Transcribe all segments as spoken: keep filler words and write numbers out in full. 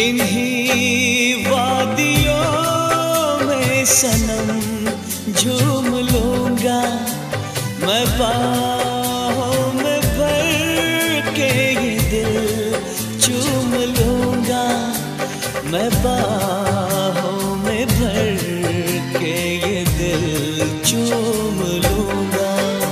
इन्हीं वादियों में सनम झूम लूंगा मैं, बाहों में भर के ये दिल चूम लूंगा मैं, बाहों में भर के ये दिल चूम लूंगा।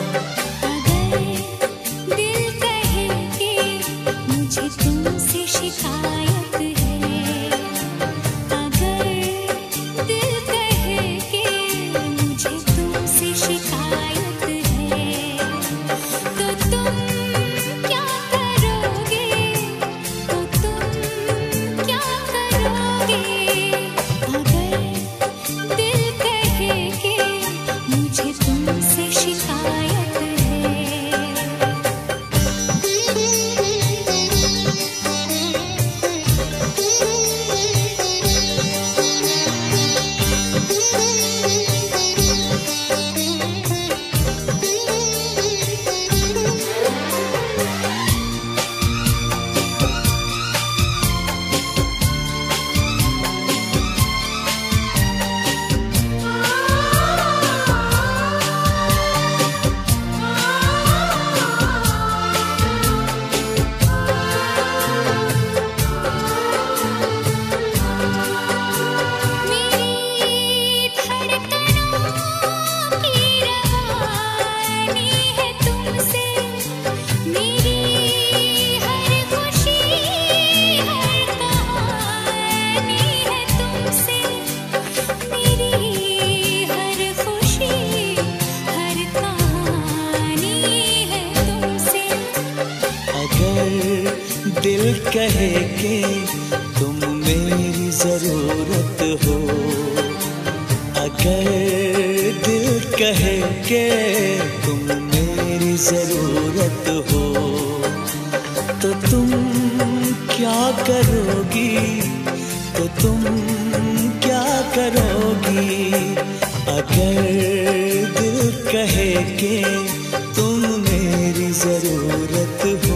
अगर दिल कहे कि मुझे तुमसे शिकायत है, अगर दिल कहे कि मुझे तुमसे शिकायत है, तो तुम क्या करोगे, तो तुम क्या करोगे? अगर दिल कहे कि मुझे तुमसे शिकायत है। मेरी धड़कनों की रवानी है तुमसे, मेरी हर खुशी हर कहानी है तुमसे, मेरी हर खुशी हर कहानी है तुमसे। अगर दिल कहे कि तुम मेरी जरूरत हो, अगर दिल कहे कि तुम मेरी जरूरत हो, तो तुम क्या करोगी, तो तुम क्या करोगी? अगर दिल कहे कि तुम मेरी जरूरत हो।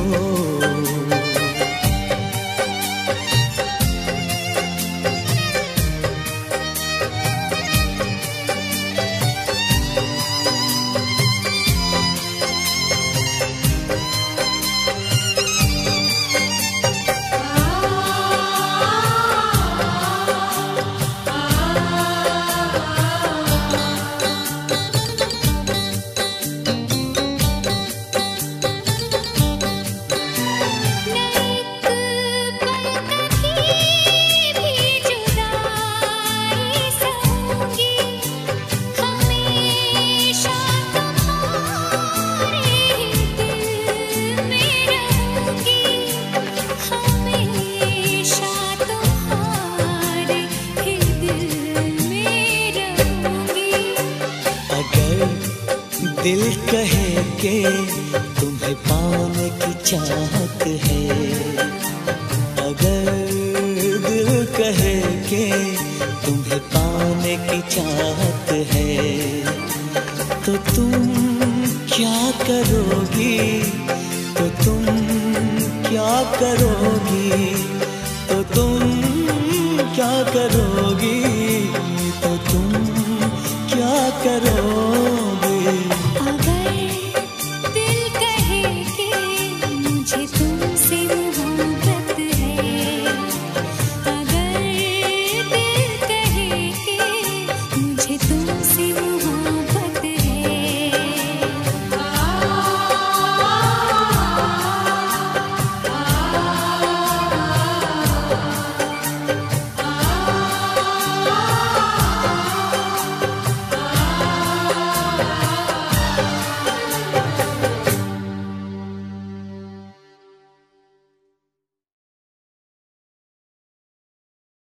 दिल कहे कि तुम्हें पाने की चाहत है, अगर दिल कहे कि तुम्हें पाने की चाहत है, तो तुम क्या करोगी, तो तुम क्या करोगी, तो तुम क्या करोगी, तो तुम क्या करोगी?